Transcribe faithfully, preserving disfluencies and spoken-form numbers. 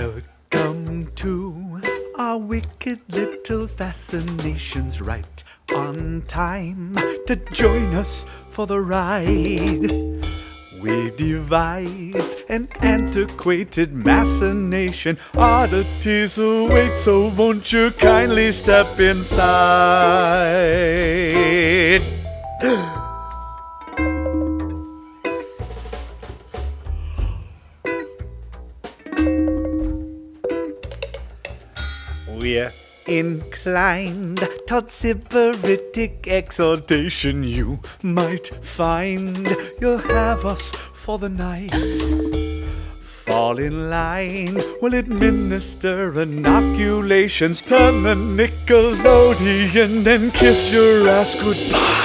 Welcome to our wicked little fascinations, right on time to join us for the ride. We've devised an antiquated machination. Oddities await, so won't you kindly step inside? We're inclined toward sybaritic exaltation. You might find you'll have us for the night. Fall in line, we'll administer inoculations. Turn the Nickelodeon and kiss your ass goodbye.